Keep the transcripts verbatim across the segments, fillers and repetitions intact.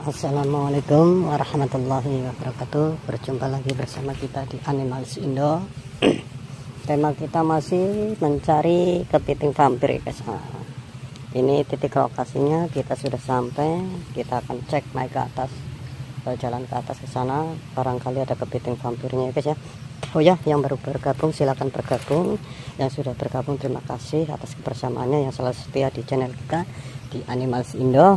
Assalamualaikum warahmatullahi wabarakatuh. Berjumpa lagi bersama kita di Animals Indo. Tema kita masih mencari kepiting vampir ya guys. Nah, ini titik lokasinya, kita sudah sampai. Kita akan cek naik ke atas, jalan ke atas ke sana. Barangkali ada kepiting vampirnya ya guys ya. Oh ya, yang baru bergabung silahkan bergabung. Yang sudah bergabung terima kasih atas kebersamaannya, yang selalu setia di channel kita di Animals Indo.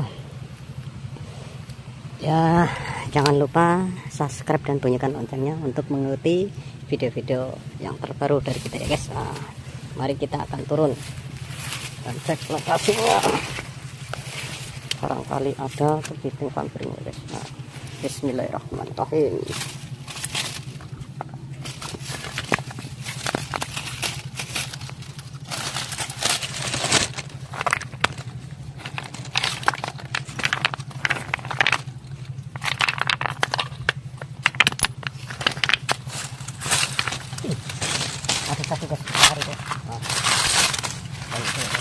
Ya, jangan lupa subscribe dan bunyikan loncengnya untuk mengikuti video-video yang terbaru dari kita ya guys. Nah, mari kita akan turun dan cek lokasinya. Barangkali ada kepiting vampirnya guys. Nah, bismillahirrahmanirrahim. Ada satu guys, hari guys. Nah, itu, guys.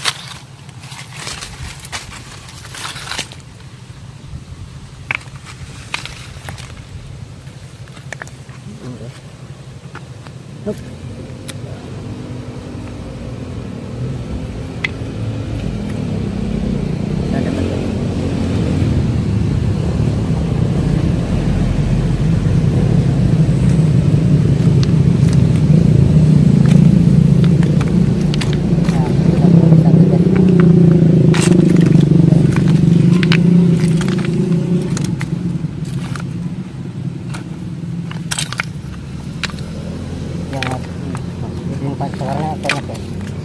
Ini, guys. Hup. Kita dapat guys. Empat suaranya banyak guys.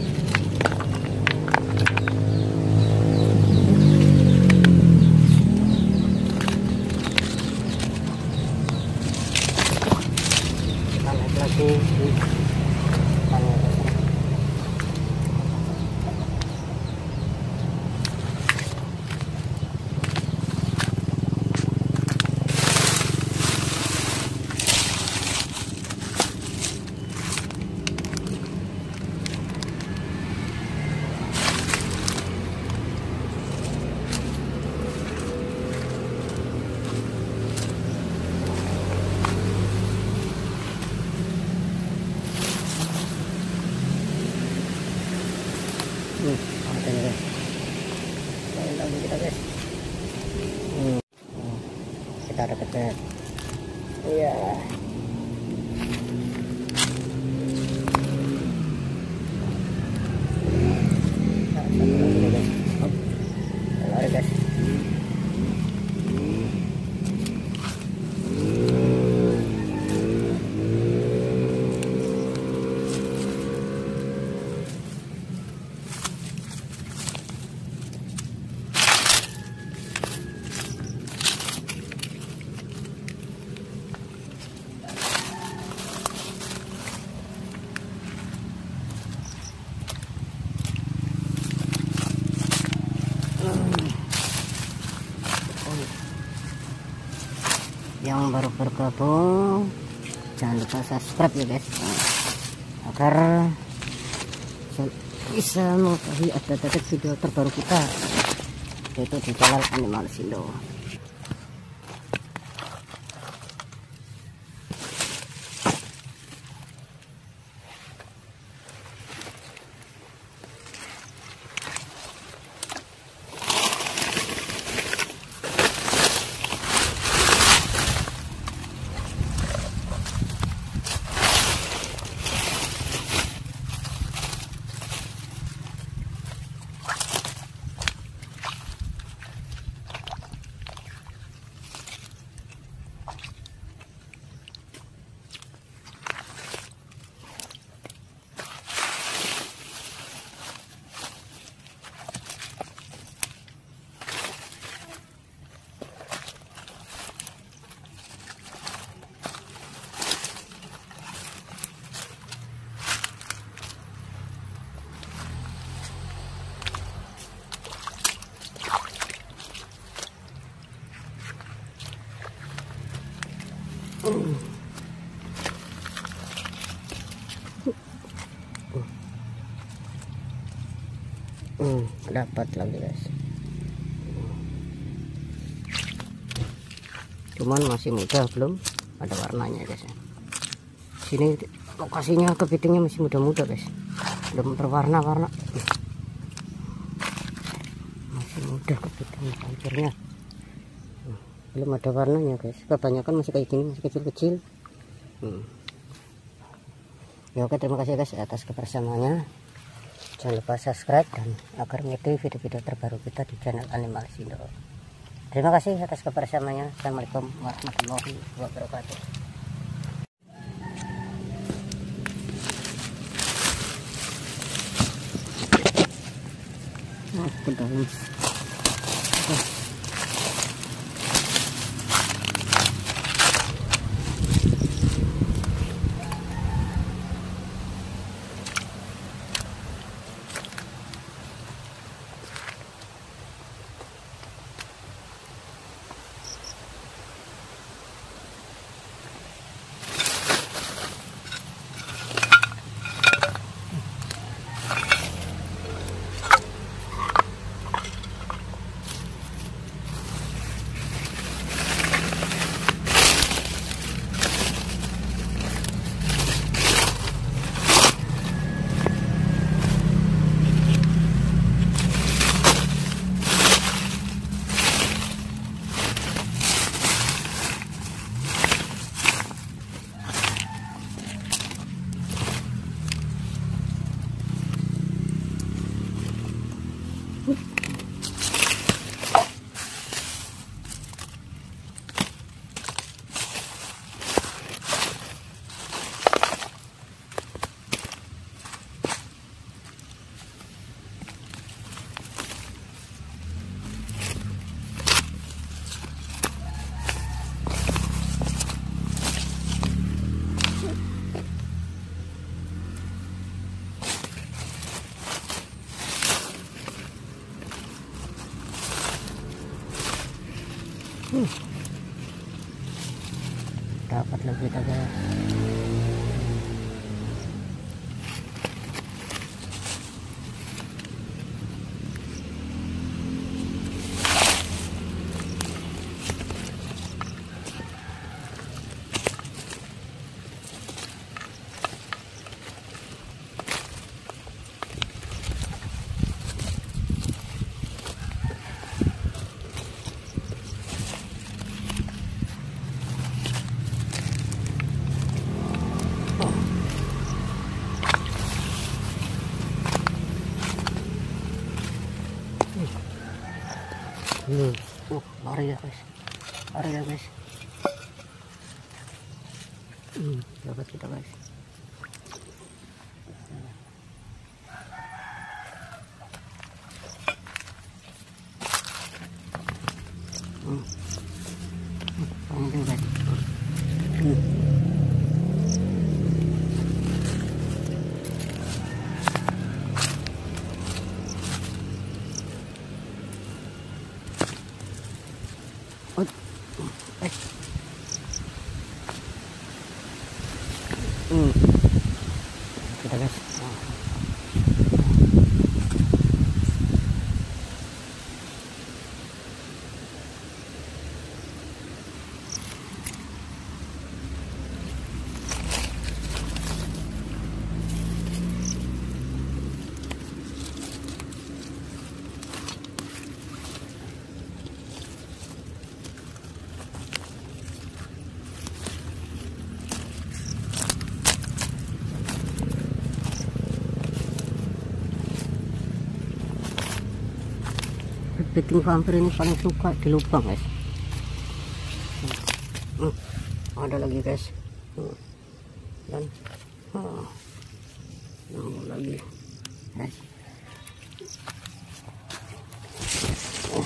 Kita naik lagi di sana. Hmm, ada nih guys. Lain lagi kita guys. Hmm. Hmm. Kita dapat guys. Iya. Nah, satu lagi nih guys. Oh, lari guys. Yang baru bergabung jangan lupa subscribe ya guys, agar bisa mengetahui update video terbaru kita, yaitu di channel Animals Indo. Hmm, dapat lagi guys. cuman masih muda, belum ada warnanya guys ya. Sini lokasinya kepitingnya masih muda-muda guys, belum berwarna-warna, masih muda kepiting vampirnya, belum ada warnanya guys. Kebanyakan masih kayak gini, masih kecil-kecil. hmm. Ya oke, terima kasih guys atas kebersamaannya. Jangan lupa subscribe dan agar mengikuti video-video terbaru kita di channel Animalis Indo. Terima kasih atas kebersamaannya. Assalamualaikum warahmatullahi wabarakatuh. Nah, ke dalam. Hmm. Dapat lebih aja. Hmm. Oh, lari ya guys, lari ya guys. Hmm, dapat kita guys. Hmm. Hmm, guys. Hmm. Hmm. Kita guys. Kepiting vampir ini paling suka di lubang guys. Hmm, ada lagi guys. Hmm. Dan oh, nambah lagi guys. Oh.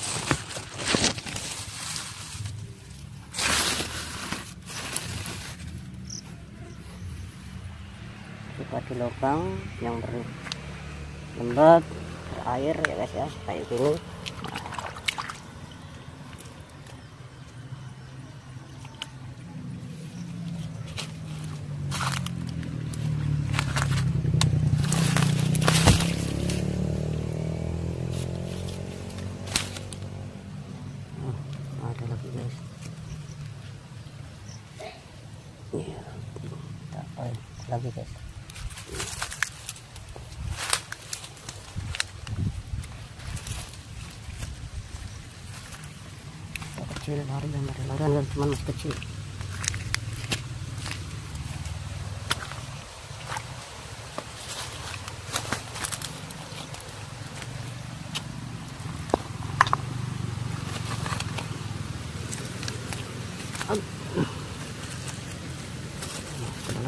Suka di lubang yang berlembab, berair ya guys ya, kayak gini. Ada lagi guys. Ya, oh, lagi guys. Kecil lari dan lari dan cuma masih kecil.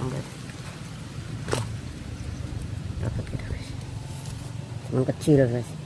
Dapat kita guys, cuman kecil guys.